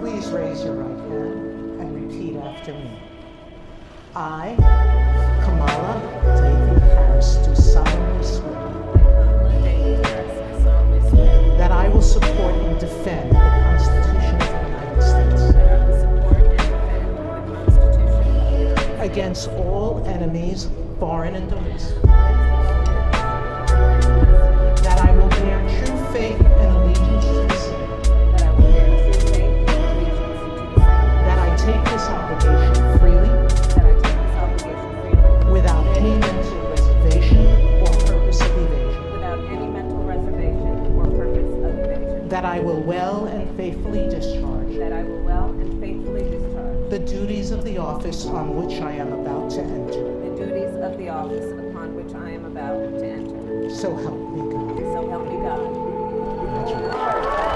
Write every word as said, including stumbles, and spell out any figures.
Please raise your right hand and repeat after me. I, Kamala David Harris, do solemnly swear that I will support and defend the Constitution of the United States against all enemies, foreign and domestic, that I will bear true faith and allegiance to the same, that I take this obligation freely, without any mental reservation or purpose of evasion, that I will well and faithfully discharge That I will well and faithfully discharge the duties of the office on which I am about to enter. the duties of the office upon which I am about to enter. So help me God. So help me God. Congratulations.